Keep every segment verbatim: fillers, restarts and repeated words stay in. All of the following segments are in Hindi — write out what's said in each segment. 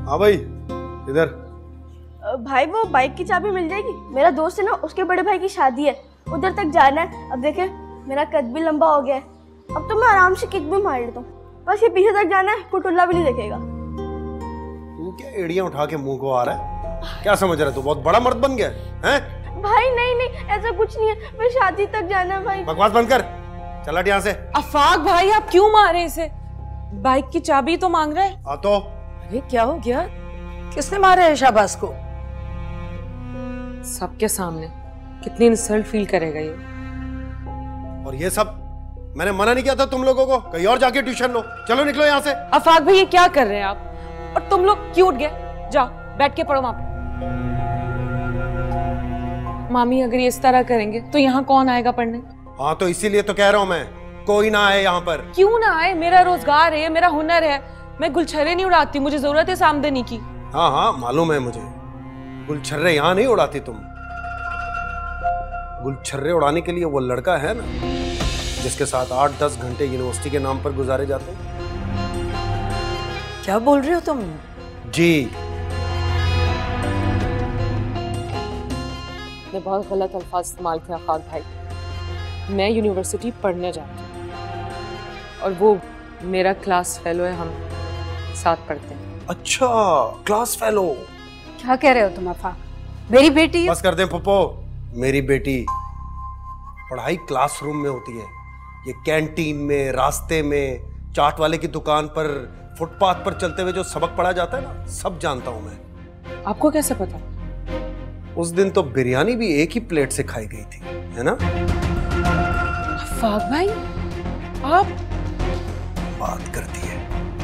हाँ भाई, इधर। भाई वो बाइक की चाबी मिल जाएगी? मेरा दोस्त है ना, उसके बड़े भाई की शादी है, उधर तक जाना है। अब देखे मेरा कद भी लंबा हो गया है, अब तो मैं आराम से किक भी मार लेता हूँ। बस ये पीछे तक जाना है, कुटुल्ला भी नहीं देखेगा। तू क्या एड़ियां उठा के मुंह को आ रहा है? क्या समझ रहा है तू बहुत बड़ा मर्द बन गया है? भाई नहीं नहीं, ऐसा कुछ नहीं है, मैं शादी तक जाना है भाई। बकवास बंद कर, चल हट यहाँ से। अफाक भाई आप क्यों मारे इसे? बाइक की चाबी तो मांग रहा है। हाँ तो अरे क्या हो गया? किसने मारा है शाबाश को? सबके सामने कितनी इंसल्ट फील करेगा ये। और ये सब मैंने मना नहीं किया था तुम लोगों को? कहीं और जाके ट्यूशन लो। चलो निकलो यहाँ से। अफाक भाई ये क्या कर रहे हैं आप? और तुम लोग क्यों उठ गए? जाओ बैठ के पढ़ो वहां पे। मामी अगर ये इस तरह करेंगे तो यहाँ कौन आएगा पढ़ने? हाँ तो इसीलिए तो कह रहा हूँ मैं, कोई ना आए यहाँ पर। क्यों ना आए? मेरा रोजगार है, मेरा हुनर है, मैं गुलछर्रे नहीं उड़ाती, मुझे जरूरत है इस आमदनी की। हाँ हाँ मालूम है मुझे, गुलछर्रे यहाँ नहीं उड़ाती तुम। गुलछर्रे उड़ाने के लिए वो लड़का है ना जिसके साथ आठ दस घंटे यूनिवर्सिटी के नाम पर गुजारे जाते हैं। क्या बोल रहे हो तुम? जी मैं बहुत गलत अल्फाज इस्तेमाल किया अफाक भाई। मैं यूनिवर्सिटी पढ़ने जाती हूँ और वो मेरा क्लास फेलो है, हम साथ पढ़ते हैं। अच्छा क्लास फेलो। क्या कह रहे हो तुम अफा? मेरी बेटी। बस कर दे पप्पो, मेरी बेटी। पढ़ाई क्लासरूम में होती है, ये कैंटीन में, रास्ते में, चाट वाले की दुकान पर, फुटपाथ पर चलते हुए जो सबक पढ़ा जाता है ना, सब जानता हूं मैं। आपको कैसे पता? उस दिन तो बिरयानी भी एक ही प्लेट से खाई गई थी, है ना? अफाक भाई आप बात करती है।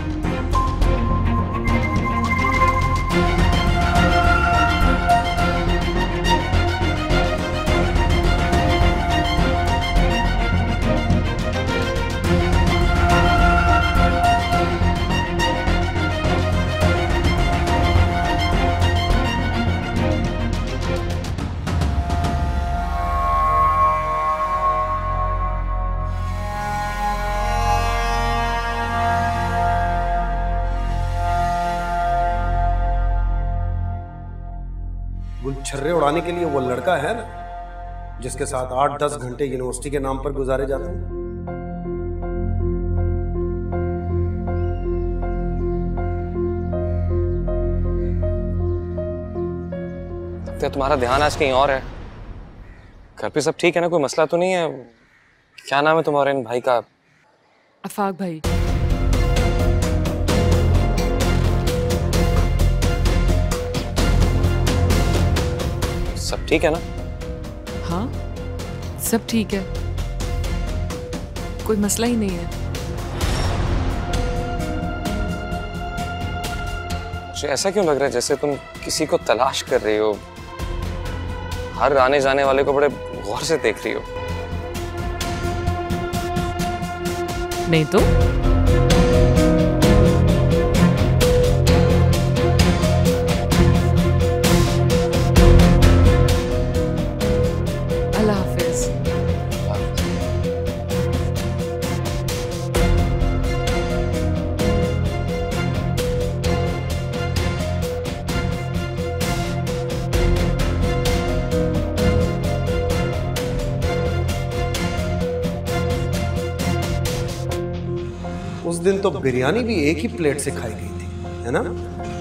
गुलछर्रे उड़ाने के लिए वो लड़का है ना जिसके साथ आठ दस घंटे यूनिवर्सिटी के नाम पर गुजारे जाते हैं। तो तुम्हारा ध्यान आज कहीं और है। घर पे सब ठीक है ना? कोई मसला तो नहीं है? क्या नाम है तुम्हारे इन भाई का? अफाक भाई। सब ठीक है ना? हाँ सब ठीक है, कोई मसला ही नहीं है। मुझे ऐसा क्यों लग रहा है जैसे तुम किसी को तलाश कर रही हो, हर आने जाने वाले को बड़े गौर से देख रही हो। नहीं तो अल्लाह हाफिज। उस दिन तो बिरयानी भी एक ही प्लेट से खाई गई थी, है ना?